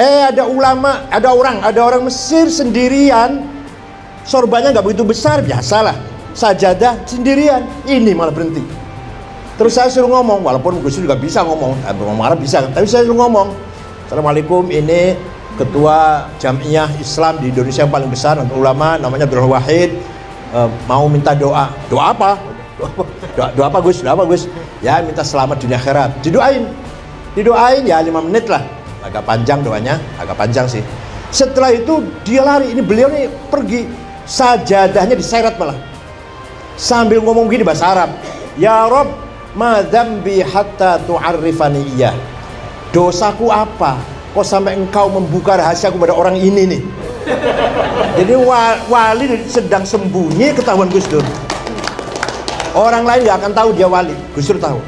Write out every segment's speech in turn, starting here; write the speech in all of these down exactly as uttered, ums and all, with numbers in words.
Eh ada ulama, ada orang, ada orang Mesir sendirian, sorbannya nggak begitu besar, biasalah, sajadah sendirian, ini malah berhenti. Terus saya suruh ngomong, walaupun Gus Dur juga bisa ngomong, ngomong Arab bisa, tapi saya suruh ngomong, Assalamualaikum, ini ketua Jamiah Islam di Indonesia yang paling besar untuk ulama, namanya Abdul Wahid, e, mau minta doa. Doa apa? Doa, doa apa Gus? Doa apa Gus? Ya minta selamat dunia akhirat. Didoain, didoain ya lima menit lah. Agak panjang doanya, agak panjang sih. Setelah itu dia lari, ini beliau nih pergi, sajadahnya diseret malah, sambil ngomong gini bahasa Arab, ya Rob, ma dzambi hatta tu'arrifani iya. Dosaku apa? Kok sampai engkau membuka rahasia kepada orang ini nih? Jadi wali sedang sembunyi, ketahuan Gus Dur. Orang lain nggak akan tahu dia wali, Gus Dur tahu.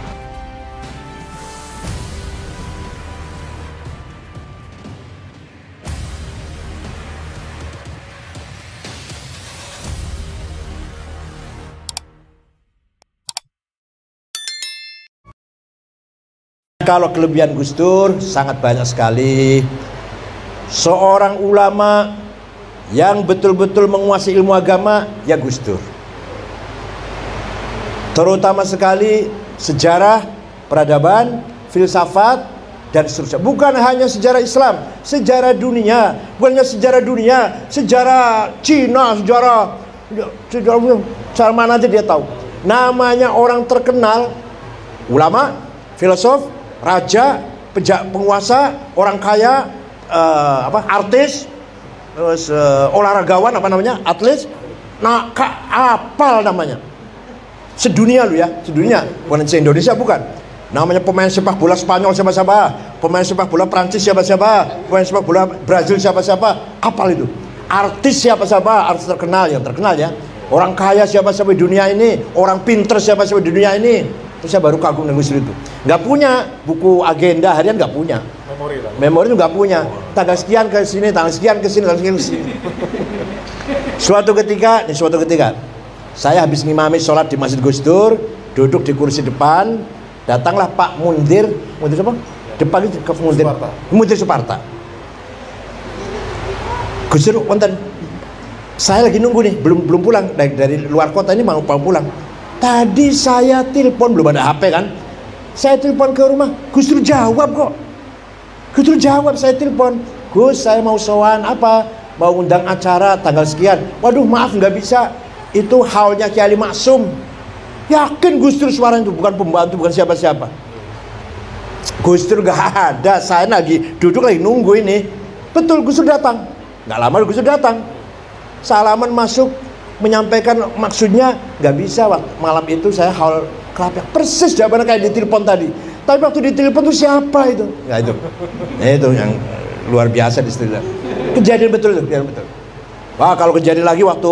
Kalau kelebihan Gus Dur sangat banyak sekali. Seorang ulama yang betul-betul menguasai ilmu agama ya Gus Dur. Terutama sekali sejarah, peradaban, filsafat dan seterusnya. Bukan hanya sejarah Islam, sejarah dunia, bukan hanya sejarah dunia, sejarah Cina, sejarah sejarah sejarah mana aja dia tahu. Namanya orang terkenal, ulama, filosof, raja, penguasa, orang kaya, uh, apa, artis, terus uh, olahragawan, apa namanya, atlet, nah, apal namanya, sedunia lu ya, sedunia, bukan se-Indonesia bukan. Namanya pemain sepak bola Spanyol siapa-siapa, pemain sepak bola Prancis siapa-siapa, pemain sepak bola Brazil siapa-siapa, apal itu. Artis siapa-siapa, artis terkenal yang terkenal ya. Orang kaya siapa-siapa di dunia ini, orang pinter siapa-siapa di dunia ini. Terus saya baru kagum dengan Gus Dur itu. Nggak punya buku agenda harian, nggak punya. Memori lah. Memori itu nggak punya. Tanggal sekian ke sini, tanggal sekian ke sini, tanggal sekian ke sini. Suatu ketika, nih suatu ketika, saya habis ngimami sholat di Masjid Gus Dur, duduk di kursi depan, datanglah Pak Mundir, Mundir apa? Depan itu ke Mundir, Mundir Suparta. Gus Dur, wonten. Saya lagi nunggu nih, belum belum pulang dari, dari luar kota ini mau pulang. Tadi saya telepon, belum ada H P kan, saya telepon ke rumah, Gus Dur jawab kok. Gus Dur jawab, saya telepon, Gus saya mau sowan apa, mau undang acara tanggal sekian. Waduh maaf nggak bisa, itu haulnya Kiai Ali Maksum. Yakin Gus Dur suaranya itu bukan pembantu, bukan siapa-siapa. Gus Dur nggak ada, saya lagi duduk lagi nunggu ini. Betul Gus Dur datang, nggak lama Gus Dur datang, salaman masuk, menyampaikan maksudnya nggak bisa. Waktu malam itu saya haul kelapa persis jawabannya kayak di telepon tadi, tapi waktu di telepon tuh siapa itu nggak itu nah, itu yang luar biasa di situ. Kejadian betul itu, kejadian betul. Wah kalau kejadian lagi waktu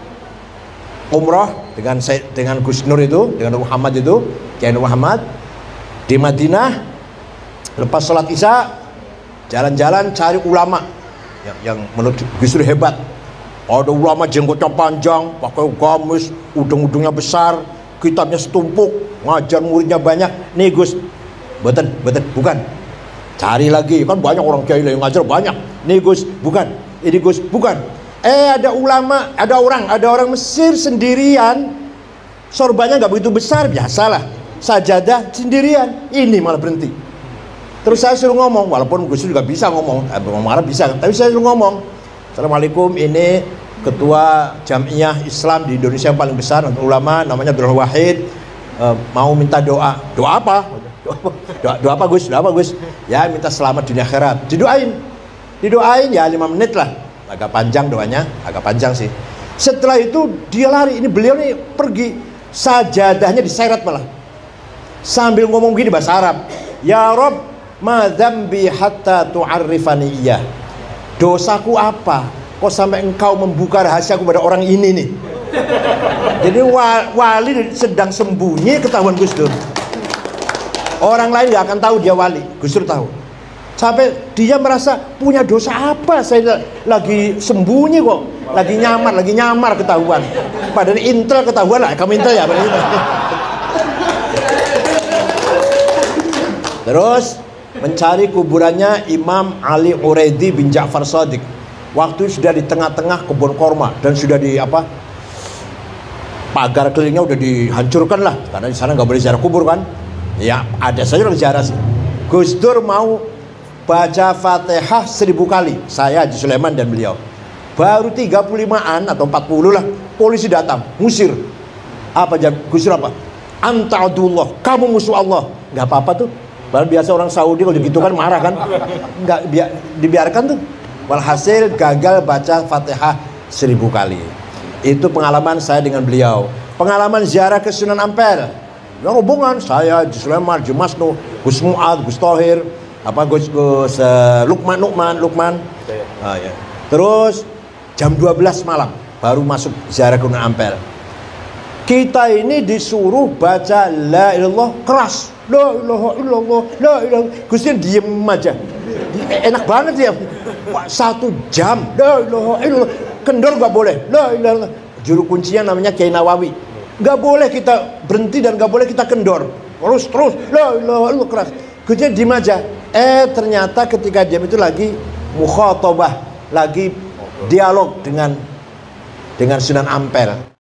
umroh dengan saya, dengan Gus Nur itu, dengan Muhammad itu, Kiai Muhammad di Madinah, lepas sholat isya jalan-jalan cari ulama yang, yang menurut Gus Dur hebat. Ada ulama jenggotnya panjang, pakai gamis, udung-udungnya besar, kitabnya setumpuk, ngajar muridnya banyak. Nih Gus, beten, beten, bukan. Cari lagi, kan banyak orang kiai yang ngajar banyak. Nih Gus, bukan. Ini Gus, bukan. Eh ada ulama, ada orang, ada orang Mesir sendirian, sorbannya nggak begitu besar, biasalah, sajadah sendirian, ini malah berhenti. Terus saya suruh ngomong, walaupun Gus juga bisa ngomong, ngomong Arab bisa, tapi saya suruh ngomong. Assalamualaikum, ini ketua Jamiah Islam di Indonesia yang paling besar untuk ulama, namanya Abdul Wahid, e, mau minta doa. Doa apa? Doa, doa apa Gus? Doa apa Gus? Ya minta selamat dunia akhirat. Didoain, didoain ya lima menit lah. Agak panjang doanya, agak panjang sih. Setelah itu dia lari, ini beliau nih pergi, sajadahnya diseret malah, sambil ngomong gini bahasa Arab, ya Rob, ma dzambi hatta tu'arrifani iya. Dosaku apa? Kok sampai engkau membuka rahasia kepada orang ini nih? Jadi wali sedang sembunyi, ketahuan Gus Dur. Orang lain nggak akan tahu dia wali, Gus Dur tahu. Sampai dia merasa punya dosa apa? Saya lagi sembunyi kok, lagi nyamar, lagi nyamar ketahuan. Padahal intel ketahuan lah, kamu intel ya. Terus mencari kuburannya Imam Ali Uraidi bin Ja'far Shadiq. Waktu sudah di tengah-tengah kebun korma dan sudah di apa, pagar kelilingnya udah dihancurkan lah, karena di sana nggak boleh ziarah kubur kan. Ya ada saja orang ziarah sih. Gus Dur mau baca Fatihah seribu kali, saya Haji Sulaiman dan beliau. Baru tiga puluh limaan atau empat puluh lah, polisi datang, ngusir. Apa jam Gus Dur apa? Anta adullah, kamu musuh Allah. Nggak apa-apa tuh. Padahal biasa orang Saudi kalau gitu kan marah kan. Nggak biar, dibiarkan tuh. Walhasil gagal baca Fatihah seribu kali. Itu pengalaman saya dengan beliau. Pengalaman ziarah ke Sunan Ampel. Ya hubungan saya Haji Sulaiman, Haji Masnu, Gus Muad, Gus Tohir, apa Gus Gus uh, Lukman Lukman Lukman. Ah, ya. Terus jam dua belas malam baru masuk ziarah ke Sunan Ampel. Kita ini disuruh baca la ilallah keras. La ilaha illallah, la ilaha. Gusnya diem aja. Enak banget ya. Satu jam. La ilaha illallah. Kendor nggak boleh. La ilaha. Juru kuncinya namanya Kiai Nawawi. Nggak boleh kita berhenti dan nggak boleh kita kendor. Terus terus. La ilaha illallah keras. Gusnya diem aja. Eh ternyata ketika diam itu lagi mukhatabah, lagi dialog dengan dengan Sunan Ampel.